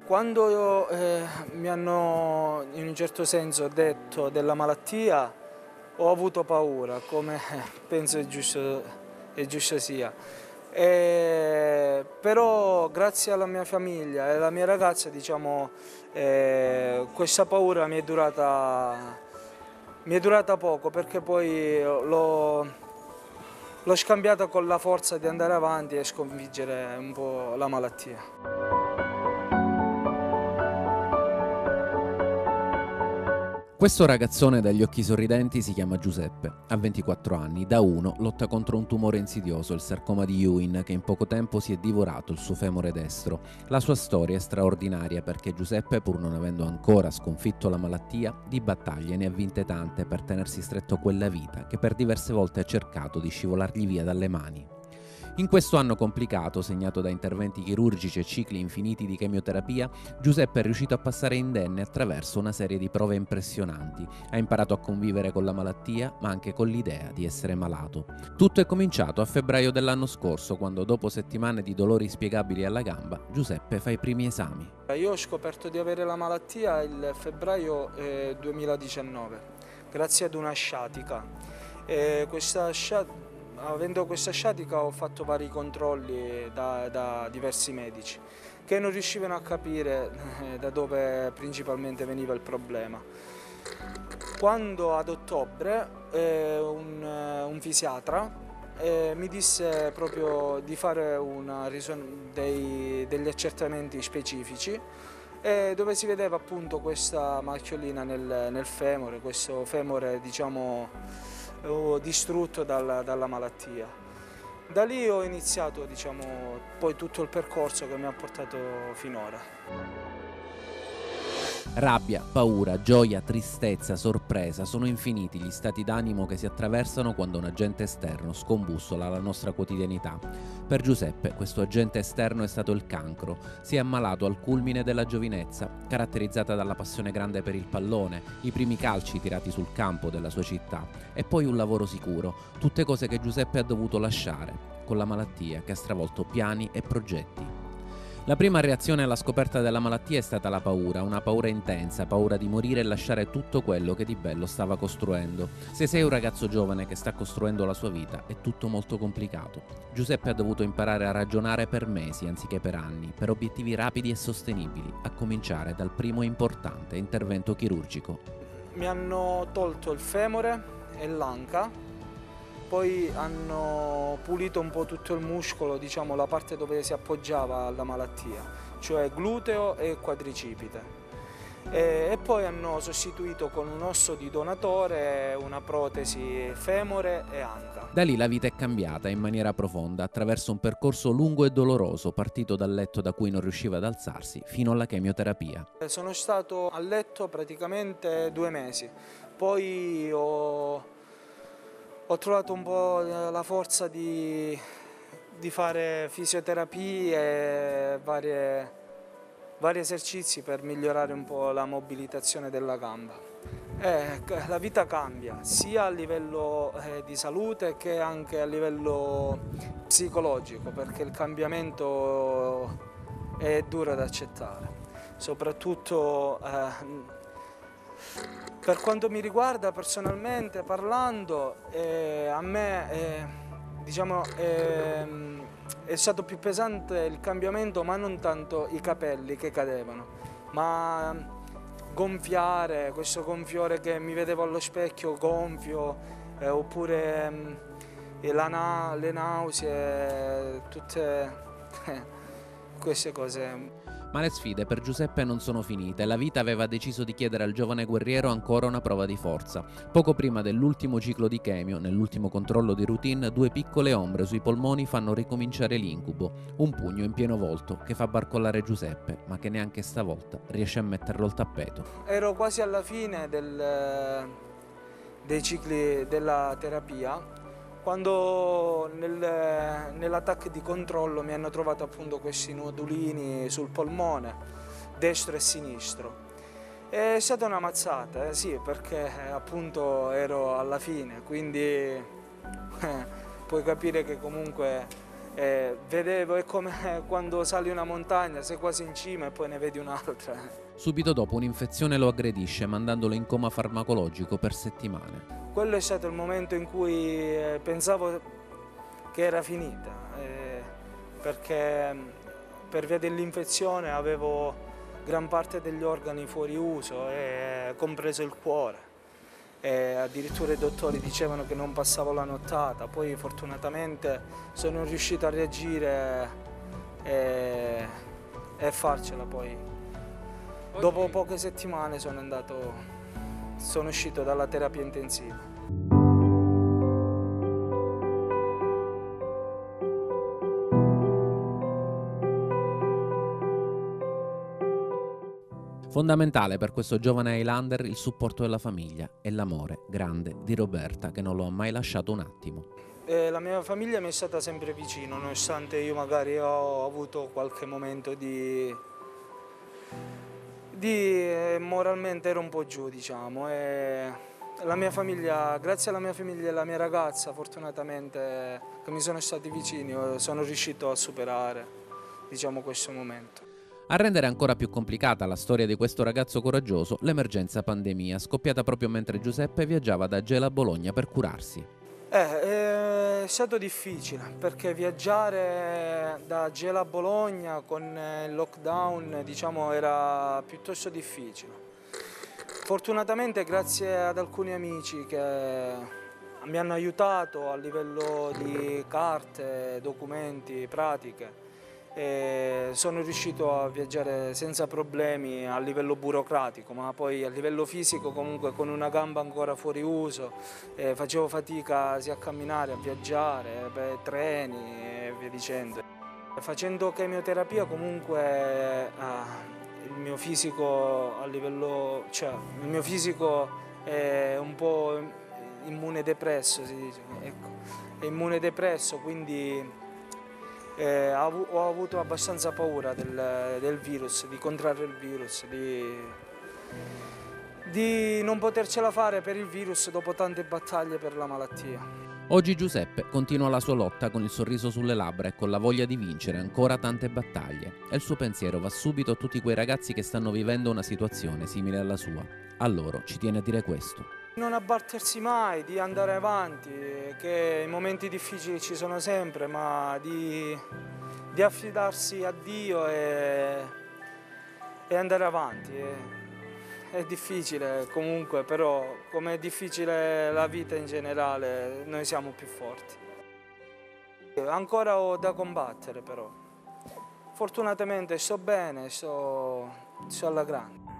Quando mi hanno in un certo senso detto della malattia, ho avuto paura, come penso è giusto sia. Però grazie alla mia famiglia e alla mia ragazza, diciamo, questa paura mi è durata poco, perché poi l'ho scambiata con la forza di andare avanti e sconfiggere un po' la malattia. Questo ragazzone dagli occhi sorridenti si chiama Giuseppe, ha 24 anni, da 1 lotta contro un tumore insidioso, il sarcoma di Ewing, che in poco tempo si è divorato il suo femore destro. La sua storia è straordinaria perché Giuseppe, pur non avendo ancora sconfitto la malattia, di battaglie ne ha vinte tante per tenersi stretto quella vita che per diverse volte ha cercato di scivolargli via dalle mani. In questo anno complicato, segnato da interventi chirurgici e cicli infiniti di chemioterapia, Giuseppe è riuscito a passare indenne attraverso una serie di prove impressionanti. Ha imparato a convivere con la malattia, ma anche con l'idea di essere malato. Tutto è cominciato a febbraio dell'anno scorso, quando dopo settimane di dolori inspiegabili alla gamba, Giuseppe fa i primi esami. Io ho scoperto di avere la malattia il febbraio 2019, grazie ad una sciatica. Avendo questa sciatica ho fatto vari controlli da diversi medici che non riuscivano a capire da dove principalmente veniva il problema. Quando ad ottobre un fisiatra mi disse proprio di fare degli accertamenti specifici, dove si vedeva appunto questa macchiolina nel femore, questo femore, diciamo, distrutto dalla malattia. Da lì ho iniziato, diciamo, poi tutto il percorso che mi ha portato finora. Rabbia, paura, gioia, tristezza, sorpresa, sono infiniti gli stati d'animo che si attraversano quando un agente esterno scombussola la nostra quotidianità. Per Giuseppe questo agente esterno è stato il cancro. Si è ammalato al culmine della giovinezza, caratterizzata dalla passione grande per il pallone, i primi calci tirati sul campo della sua città e poi un lavoro sicuro, tutte cose che Giuseppe ha dovuto lasciare, con la malattia che ha stravolto piani e progetti. La prima reazione alla scoperta della malattia è stata la paura, una paura intensa, paura di morire e lasciare tutto quello che di bello stava costruendo. Se sei un ragazzo giovane che sta costruendo la sua vita, è tutto molto complicato. Giuseppe ha dovuto imparare a ragionare per mesi anziché per anni, per obiettivi rapidi e sostenibili, a cominciare dal primo importante intervento chirurgico. Mi hanno tolto il femore e l'anca. Poi hanno pulito un po' tutto il muscolo, diciamo la parte dove si appoggiava alla malattia, cioè gluteo e quadricipite. E poi hanno sostituito con un osso di donatore una protesi femore e anca. Da lì la vita è cambiata in maniera profonda attraverso un percorso lungo e doloroso, partito dal letto da cui non riusciva ad alzarsi fino alla chemioterapia. Sono stato a letto praticamente 2 mesi, poi ho trovato un po' la forza di fare fisioterapie e vari esercizi per migliorare un po' la mobilitazione della gamba. La vita cambia, sia a livello di salute che anche a livello psicologico, perché il cambiamento è duro da accettare, soprattutto per quanto mi riguarda personalmente parlando, a me diciamo, è stato più pesante il cambiamento, ma non tanto i capelli che cadevano, ma gonfiare, questo gonfiore che mi vedevo allo specchio gonfio, oppure le nausee, tutte queste cose. Ma le sfide per Giuseppe non sono finite, la vita aveva deciso di chiedere al giovane guerriero ancora una prova di forza. Poco prima dell'ultimo ciclo di chemio, nell'ultimo controllo di routine, 2 piccole ombre sui polmoni fanno ricominciare l'incubo. Un pugno in pieno volto che fa barcollare Giuseppe, ma che neanche stavolta riesce a metterlo al tappeto. Ero quasi alla fine dei cicli della terapia, quando nell'attacco di controllo mi hanno trovato appunto questi nodulini sul polmone destro e sinistro. È stata una mazzata, sì, perché appunto ero alla fine, quindi puoi capire che comunque Vedevo, è come quando sali una montagna, sei quasi in cima e poi ne vedi un'altra. Subito dopo un'infezione lo aggredisce mandandolo in coma farmacologico per settimane. Quello è stato il momento in cui pensavo che era finita, perché per via dell'infezione avevo gran parte degli organi fuori uso, compreso il cuore. Addirittura i dottori dicevano che non passavo la nottata, poi fortunatamente sono riuscito a reagire e farcela poi. Dopo poche settimane sono uscito dalla terapia intensiva. Fondamentale per questo giovane Highlander il supporto della famiglia e l'amore grande di Roberta, che non lo ha mai lasciato un attimo. La mia famiglia mi è stata sempre vicino, nonostante io magari ho avuto qualche momento di moralmente ero un po' giù, diciamo. La mia famiglia, grazie alla mia famiglia e alla mia ragazza, fortunatamente, che mi sono stati vicini, sono riuscito a superare, diciamo, questo momento. A rendere ancora più complicata la storia di questo ragazzo coraggioso, l'emergenza pandemia, scoppiata proprio mentre Giuseppe viaggiava da Gela a Bologna per curarsi. È stato difficile, perché viaggiare da Gela a Bologna con il lockdown, diciamo, era piuttosto difficile. Fortunatamente, grazie ad alcuni amici che mi hanno aiutato a livello di carte, documenti, pratiche, sono riuscito a viaggiare senza problemi a livello burocratico, ma poi a livello fisico, comunque con una gamba ancora fuori uso, facevo fatica sia a camminare, a viaggiare, per treni e via dicendo. Facendo chemioterapia comunque il mio fisico il mio fisico è un po' immunodepresso, si dice, ecco. È immunodepresso, quindi ho avuto abbastanza paura del virus, di contrarre il virus, di non potercela fare per il virus dopo tante battaglie per la malattia. Oggi Giuseppe continua la sua lotta con il sorriso sulle labbra e con la voglia di vincere ancora tante battaglie. E il suo pensiero va subito a tutti quei ragazzi che stanno vivendo una situazione simile alla sua. A loro ci tiene a dire questo. Non abbattersi mai, di andare avanti, che i momenti difficili ci sono sempre, ma di affidarsi a Dio e andare avanti. È difficile comunque, però come è difficile la vita in generale, noi siamo più forti. Ancora ho da combattere però. Fortunatamente sto bene, sto alla grande.